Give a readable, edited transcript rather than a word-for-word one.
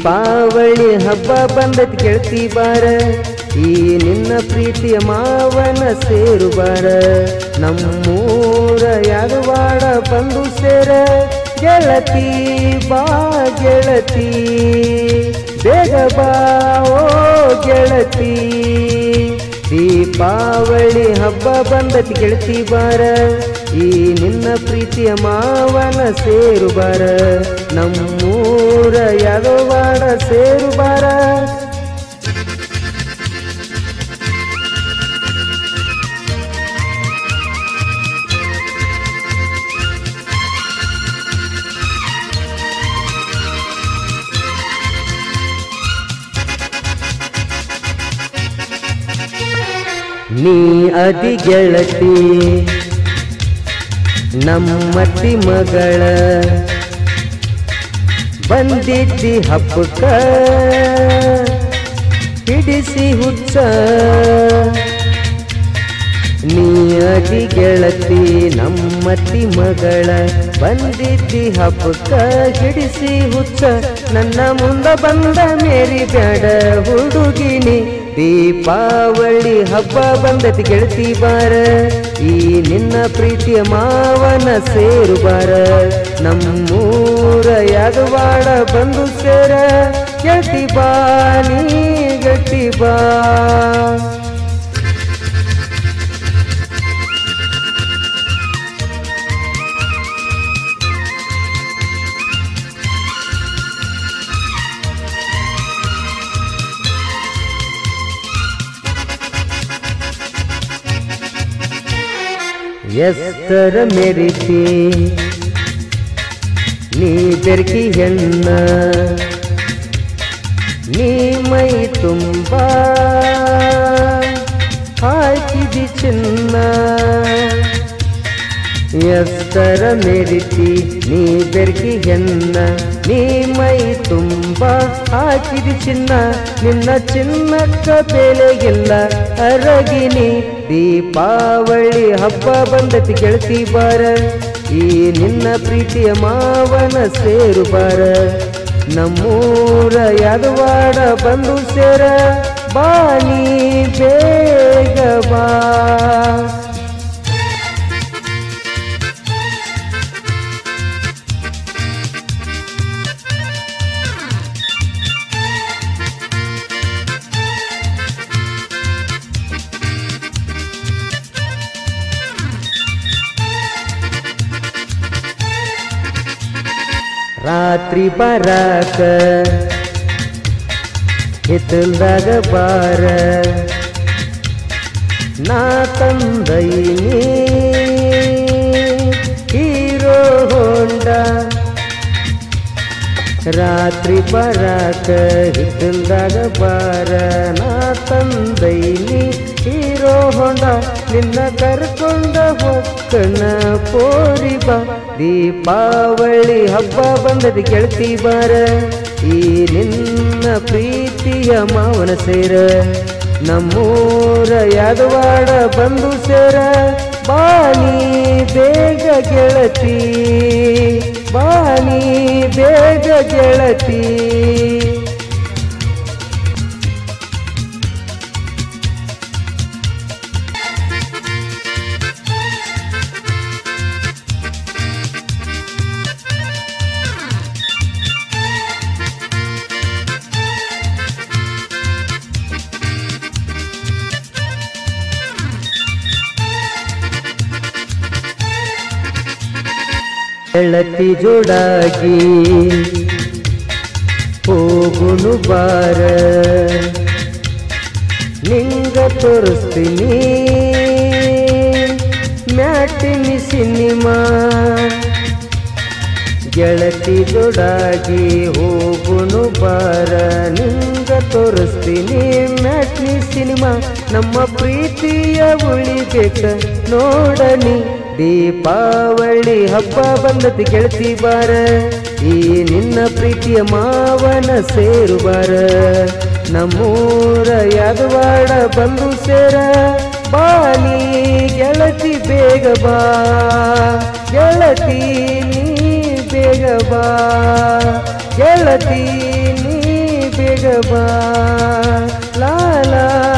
ದೀಪಾವಳಿ ಹಬ್ಬ ಬಂದತ್ ಗೆಳತಿ ಬಾರ, ಈ ನಿನ್ನ ಪ್ರೀತಿಯ ಮಾವನ ಸೇರು ಬಾರ. ನಮ್ಮೂರ ಯಾದವಾಡ ಬಂದು ಸೇರ, ಗೆಳತಿ ಬಾ ಗೆಳತಿ, ಬೇಗ ಬಾ ಓ ಗೆಳತಿ. ದೀಪಾವಳಿ ಹಬ್ಬ ಬಂದತ್ ಗೆಳತಿ ಬಾರ, ಈ ನಿನ್ನ ಪ್ರೀತಿಯ ಮಾವನ ಸೇರು ಬಾರ. ನಮ್ಮೂರ ಯಾದವಾಡ ಸೇರು ಬಾರ. ನೀ ಅದಿ ಗೆಳತಿ ನಮ್ಮತಿ ಮಗಳ, ಬಂದಿದ್ದಿ ಹಬ್ಬಕ್ಕ ಹಿಡಿಸಿ ಹುಚ್ಚ. ನೀ ಅದಿ ಗೆಳತಿ ನಮ್ಮತಿ ಮಗಳ, ಬಂದಿದ್ದಿ ಹಬ್ಬಕ್ಕ ಹಿಡಿಸಿ ಹುಚ್ಚ. ನನ್ನ ಮುಂದ ಬಂದ ಮೇರಿ ಬ್ಯಾಡ ಹುಡುಗಿನಿ, ದೀಪಾವಳಿ ಹಬ್ಬ ಬಂದತಿ ಗೆಳತಿ ಬಾರ, ಈ ನಿನ್ನ ಪ್ರೀತಿಯ ಮಾವನ ಸೇರು ಬಾರ. ನಮ್ಮೂರ ಯಾದವಾಡ ಬಂದು ಸೇರ, ಗೆಳತಿ ಬಾ ನೀ ಗೆಳತಿ ಬಾ. ಎಸ್ತರ ಮೆರಿತಿ ನೀ ಬೆರ್ಕಿ ಹೆಣ್ಣ, ನೀ ಮೈ ತುಂಬ ಹಾಕಿದಿ ಚಿನ್ನ. ಎಸ್ತರ ಮೆರಿತಿ ನೀ ಬೆರ್ಕಿ ಹೆಣ್ಣ, ನೀ ಮೈ ತುಂಬ ಹಾಕಿದಿ ಚಿನ್ನ. ನಿನ್ನ ಚಿನ್ನಕ್ಕ ಬೆಲೆಗಿಲ್ಲ ಅರಗಿನಿ, ದೀಪಾವಳಿ ಹಬ್ಬ ಬಂದತಿ ಗೆಳತಿ ಬಾರ, ಈ ನಿನ್ನ ಪ್ರೀತಿಯ ಮಾವನ ಸೇರು ಬಾರ. ನಮ್ಮೂರ ಯಾದವಾಡ ಬಂದು ಸೇರ, ಬಾನಿ ಬೇಗ ಬಾ. ರಾತ್ರಿ ಬರಾಕ ಹಿತ್ತಲ್ದಾಗ ಬಾರ, ನಾ ತಂದೈನಿ ಹೀರೋ ಹೋಂಡ. ರಾತ್ರಿ ಬರಾಕ ಹಿತ್ತಲ್ದಾಗ ಬಾರ, ನಾ ತಂದೈನಿ ಹೀರೋ ಹೊಂಡ. ನಿನ್ನ ಕರ್ಕೊಂಡ ಹೊಕ್ಕನ ಪೋರಿ ಬಾ, ದೀಪಾವಳಿ ಹಬ್ಬ ಬಂದದ ಗೆಳತಿ ಬಾರ, ಈ ನಿನ್ನ ಪ್ರೀತಿಯ ಮಾವನ ಸೇರ. ನಮ್ಮೂರ ಯಾದವಾಡ ಬಂದು ಸೇರ, ಬಾನಿ ಬೇಗ ಗೆಳತಿ, ಬಾನಿ ಬೇಗ ಗೆಳತಿ. ಗೆಳತಿ ಜೋಡಾಗಿ ಹೋಗುನು ಬಾರ, ನಿಂಗ ತೋರಿಸ್ತೀನಿ ಮ್ಯಾಟಿನಿ ಸಿನಿಮಾ. ಗೆಳತಿ ಜೋಡಾಗಿ ಹೋಗುನು ಬಾರ, ನಿಂಗ ತೋರಿಸ್ತೀನಿ ಮ್ಯಾಟಿನಿ ಸಿನಿಮಾ. ನಮ್ಮ ಪ್ರೀತಿಯ ಉಳಿಬೇಕ ನೋಡನಿ, ದೀಪಾವಳಿ ಹಬ್ಬ ಬಂದತಿ ಗೆಳತಿ ಬಾರ, ಈ ನಿನ್ನ ಪ್ರೀತಿಯ ಮಾವನ ಸೇರು ಬಾರ. ನಮ್ಮೂರ ಯಾದವಾಡ ಬಂದು ಸೇರ, ಬಾನಿ ಗೆಳತಿ ಬೇಗ ಬಾ, ಗೆಳತಿ ನೀ ಬೇಗ ಬಾ, ಗೆಳತಿ ನೀ ಬಾ ಲಾ ಲಾ